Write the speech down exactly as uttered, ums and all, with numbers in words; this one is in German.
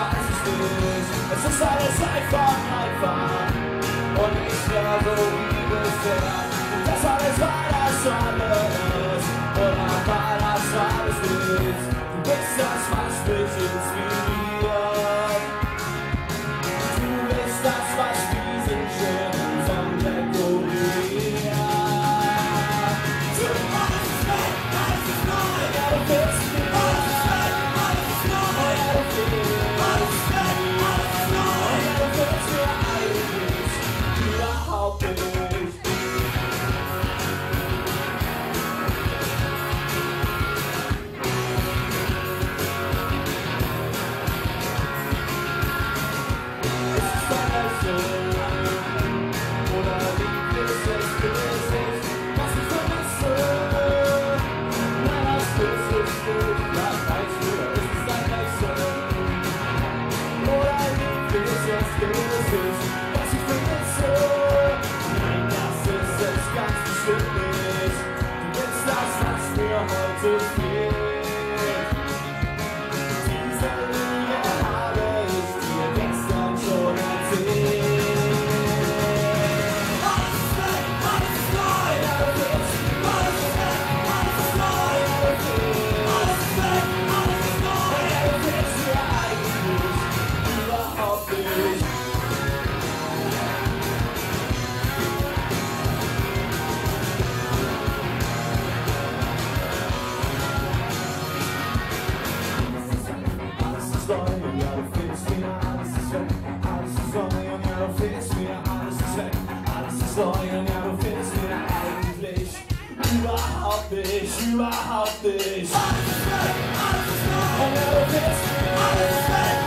weiß es nicht. Es ist alles einfach, einfach und nicht mehr so wie bisher. Und das alles war das alles oder war das alles nicht. Du bist das, was mich inspiriert. Du bist das, was diesen schönen Song dekoriert. Du machst weg, alles ist neu. Ja, du bist mir. Alles ist weg, alles ist neu. Ja, du bist. Alles ist weg, alles ist neu. Ja, du bist mir eigentlich überhaupt nicht. Heute fehlt. Diese Linie habe ich dir gestern schon erzählt. Alles ist weg, alles ist neu. Ja, du bist. Alles ist weg, alles ist neu. Ja, du bist. Alles ist weg, alles ist neu. Ja, du bist mir eigentlich überhaupt nicht. Überhaupt nicht, überhaupt nicht. Alles ist weg, alles ist neu. Und ja, du bist mir alles weg.